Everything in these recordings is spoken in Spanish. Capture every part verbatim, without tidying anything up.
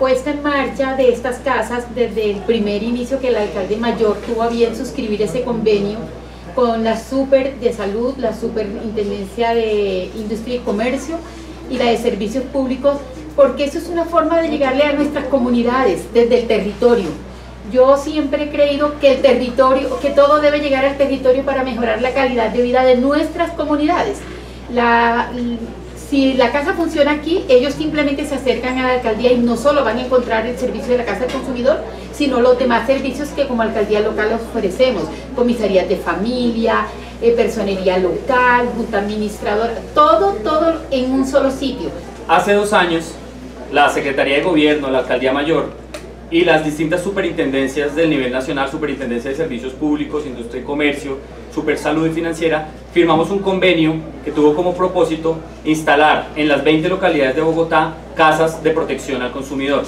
puesta en marcha de estas casas, desde el primer inicio que el alcalde mayor tuvo a bien suscribir ese convenio con la Super de Salud, la Superintendencia de Industria y Comercio y la de Servicios Públicos, porque eso es una forma de llegarle a nuestras comunidades desde el territorio. Yo siempre he creído que el territorio, que todo debe llegar al territorio para mejorar la calidad de vida de nuestras comunidades. La, si la casa funciona aquí, ellos simplemente se acercan a la alcaldía y no solo van a encontrar el servicio de la casa del consumidor, sino los demás servicios que como alcaldía local ofrecemos, comisarías de familia, eh, personería local, junta administradora, todo, todo en un solo sitio. Hace dos años, la Secretaría de Gobierno, la Alcaldía Mayor y las distintas superintendencias del nivel nacional, Superintendencia de Servicios Públicos, Industria y Comercio, Supersalud y Financiera, firmamos un convenio que tuvo como propósito instalar en las veinte localidades de Bogotá casas de protección al consumidor.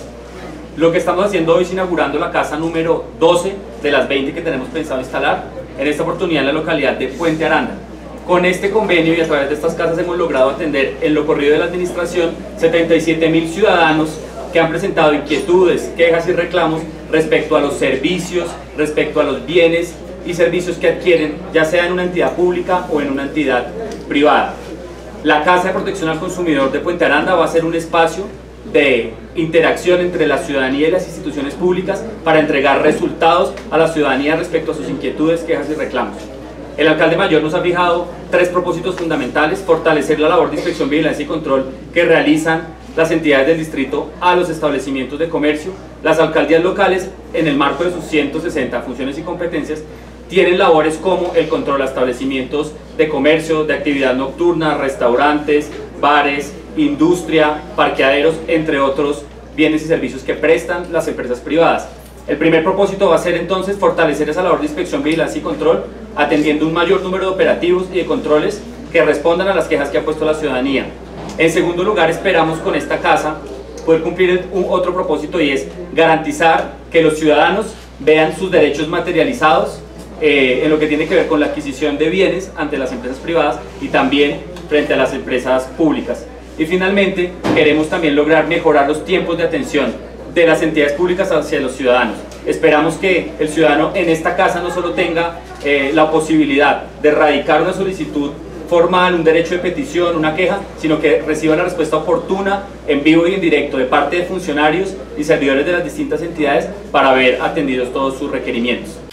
Lo que estamos haciendo hoy es inaugurando la casa número doce de las veinte que tenemos pensado instalar, en esta oportunidad en la localidad de Puente Aranda. Con este convenio y a través de estas casas hemos logrado atender en lo corrido de la administración setenta y siete mil ciudadanos que han presentado inquietudes, quejas y reclamos respecto a los servicios, respecto a los bienes y servicios que adquieren, ya sea en una entidad pública o en una entidad privada. La Casa de Protección al Consumidor de Puente Aranda va a ser un espacio de interacción entre la ciudadanía y las instituciones públicas para entregar resultados a la ciudadanía respecto a sus inquietudes, quejas y reclamos. El alcalde mayor nos ha fijado tres propósitos fundamentales: fortalecer la labor de inspección, vigilancia y control que realizan las entidades del distrito a los establecimientos de comercio. Las alcaldías locales, en el marco de sus ciento sesenta funciones y competencias, tienen labores como el control a establecimientos de comercio, de actividad nocturna, restaurantes, bares, industria, parqueaderos, entre otros bienes y servicios que prestan las empresas privadas. El primer propósito va a ser entonces fortalecer esa labor de inspección, vigilancia y control, atendiendo un mayor número de operativos y de controles que respondan a las quejas que ha puesto la ciudadanía. En segundo lugar, esperamos con esta casa poder cumplir un otro propósito, y es garantizar que los ciudadanos vean sus derechos materializados eh, en lo que tiene que ver con la adquisición de bienes ante las empresas privadas y también frente a las empresas públicas. Y finalmente, queremos también lograr mejorar los tiempos de atención de las entidades públicas hacia los ciudadanos. Esperamos que el ciudadano en esta casa no solo tenga eh, la posibilidad de radicar una solicitud formal, un derecho de petición, una queja, sino que reciba la respuesta oportuna, en vivo y en directo, de parte de funcionarios y servidores de las distintas entidades para ver atendidos todos sus requerimientos.